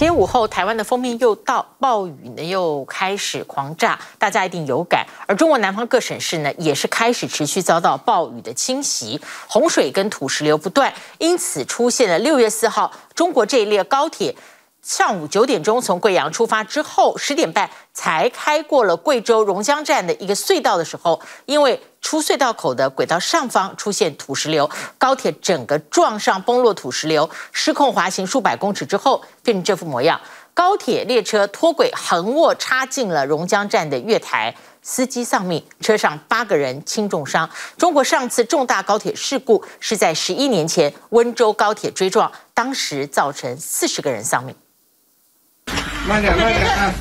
今天午后，台湾的锋面又到，暴雨呢又开始狂炸，大家一定有感。而中国南方各省市呢，也是开始持续遭到暴雨的侵袭，洪水跟土石流不断，因此出现了6月4号中国这一列高铁。 上午9点钟从贵阳出发之后，10点半才开过了贵州榕江站的一个隧道的时候，因为出隧道口的轨道上方出现土石流，高铁整个撞上崩落土石流，失控滑行数百公尺之后变成这副模样。高铁列车脱轨横卧插进了榕江站的月台，司机丧命，车上8个人轻重伤。中国上次重大高铁事故是在11年前温州高铁追撞，当时造成40个人丧命。 慢点啊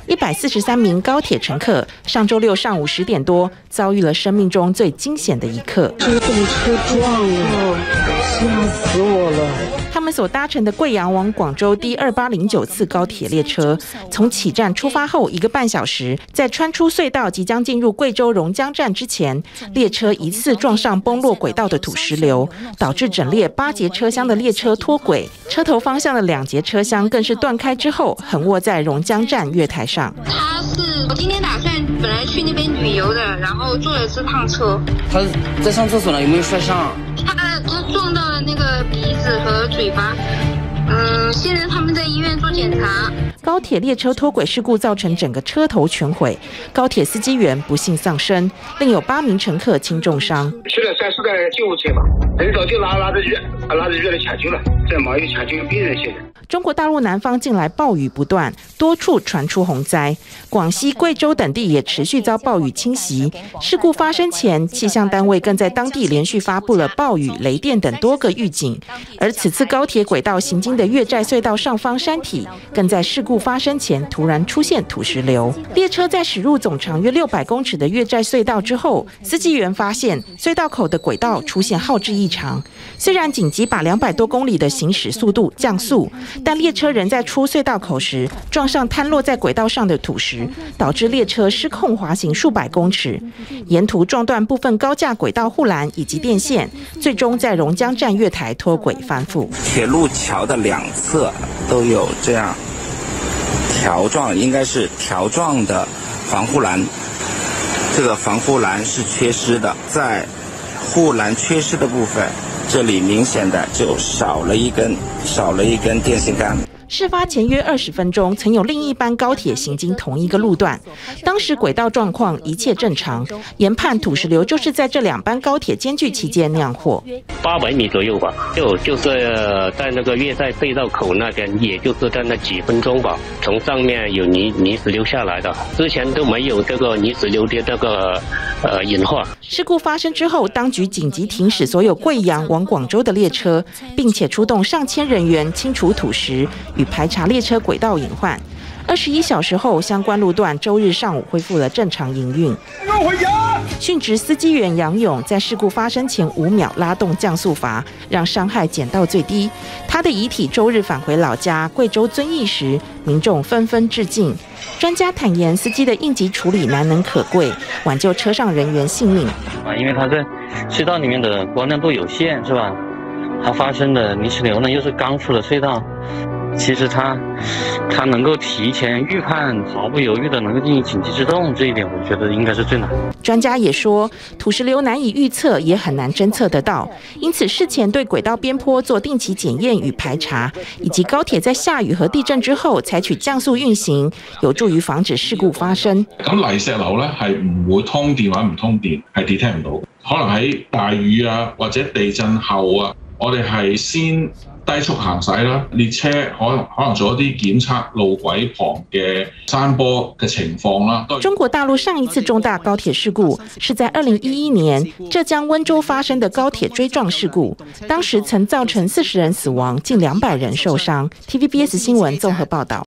！143名高铁乘客上周六上午10点多遭遇了生命中最惊险的一刻。 这个被车撞了，吓死我了！ 他们所搭乘的贵阳往广州第2809次高铁列车，从起站出发后1个半小时，在穿出隧道即将进入贵州榕江站之前，列车疑似撞上崩落轨道的土石流，导致整列8节车厢的列车脱轨，车头方向的2节车厢更是断开之后，横卧在榕江站月台上。 我今天打算本来去那边旅游的，然后坐了这趟车。 他在上厕所呢，有没有摔伤？ 他撞到了那个鼻子和嘴巴。现在他们在医院做检查。 高铁列车脱轨事故造成整个车头全毁，高铁司机员不幸丧生，另有8名乘客轻重伤。 去了3、4台救护车嘛，很早就拿着药来抢救了，在毛有抢救病人现在。 中国大陆南方近来暴雨不断，多处传出洪灾，广西、贵州等地也持续遭暴雨侵袭。事故发生前，气象单位更在当地连续发布了暴雨、雷电等多个预警。而此次高铁轨道行经的越寨隧道上方山体，更在事故发生前突然出现土石流。列车在驶入总长约600公尺的越寨隧道之后，司机员发现隧道口的轨道出现耗质异常，虽然紧急把200多公里的行驶速度降速。 但列车仍在出隧道口时撞上摊落在轨道上的土石，导致列车失控滑行数百公尺，沿途撞断部分高架轨道护栏以及电线，最终在榕江站月台脱轨翻覆。 铁路桥的2侧都有这样条状，应该是条状的防护栏，这个防护栏是缺失的，在护栏缺失的部分。 这里明显的就少了一根电线杆。 事发前约20分钟，曾有另一班高铁行经同一个路段，当时轨道状况一切正常，研判土石流就是在这2班高铁间距期间酿祸。 800米左右吧，就是在那个越寨隧道口那边，也就是在那几分钟吧，从上面有泥石流下来的，之前都没有这个泥石流的这个隐患。 事故发生之后，当局紧急停驶所有贵阳往广州的列车，并且出动上千人员清除土石。 与排查列车轨道隐患。21小时后，相关路段周日上午恢复了正常营运。殉职司机员杨勇在事故发生前5秒拉动降速阀，让伤害减到最低。他的遗体周日返回老家贵州遵义时，民众纷纷致敬。专家坦言，司机的应急处理难能可贵，挽救车上人员性命。 因为他在隧道里面的光亮度有限，是吧？它发生的泥石流呢，又是刚出的隧道。 其实他能够提前预判，毫不犹豫的能够进行紧急制动，这一点我觉得应该是最难。 专家也说，土石流难以预测，也很难侦测得到，因此事前对轨道边坡做定期检验与排查，以及高铁在下雨和地震之後採取降速運行，有助於防止事故發生。 咁泥石流咧係唔會通電或者唔通電，係 detect 唔到。可能喺大雨啊或者地震後啊，我哋係先 低速行駛啦，列車可能做一啲檢測路軌旁嘅山坡嘅情況啦。 中國大陸上一次重大高鐵事故是在2011年浙江溫州發生的高鐵追撞事故，當時曾造成40人死亡，近200人受傷。TVBS 新聞綜合報道。